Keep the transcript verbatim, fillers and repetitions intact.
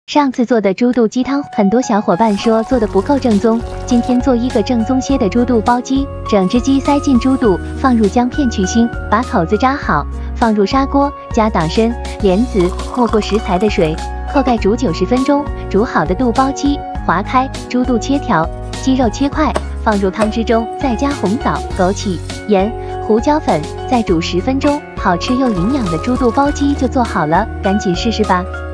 上次做的猪肚鸡汤，很多小伙伴说做的不够正宗，今天做一个正宗些的猪肚包鸡。整只鸡塞进猪肚，放入姜片去腥，把口子扎好，放入砂锅，加党参、莲子，没过食材的水，扣盖煮九十分钟。煮好的肚包鸡划开，猪肚切条，鸡肉切块，放入汤汁中，再加红枣、枸杞、盐、胡椒粉，再煮十分钟，好吃又营养的猪肚包鸡就做好了，赶紧试试吧。